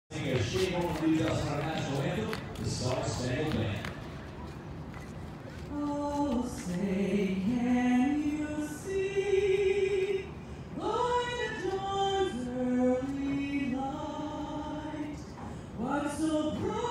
Chae-Young leads us in our national anthem, the Spangled Band. Oh, say, can you see by the dawn's early light what so bright